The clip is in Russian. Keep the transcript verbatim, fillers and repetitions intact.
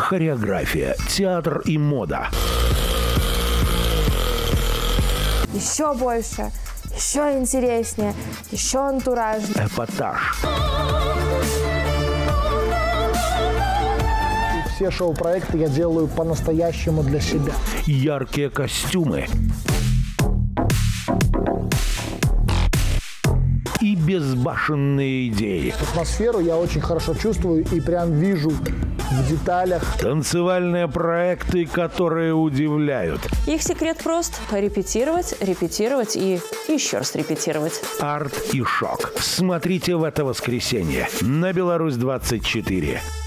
хореография, театр и мода. Еще больше, еще интереснее, еще антуражнее. Эпатаж. Все шоу-проекты я делаю по-настоящему для себя. Яркие костюмы. И безбашенные идеи. Атмосферу я очень хорошо чувствую и прям вижу в деталях. Танцевальные проекты, которые удивляют. Их секрет прост. Репетировать, репетировать и еще раз репетировать. Арт и шок. Смотрите в это воскресенье на Беларусь двадцать четыре.